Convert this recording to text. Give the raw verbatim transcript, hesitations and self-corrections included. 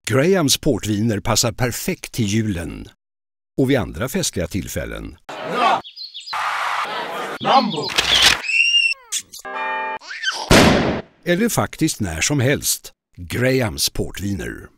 Grahams portviner passar perfekt till julen och vid andra festliga tillfällen. Lambo. Eller faktiskt när som helst. Grahams portviner.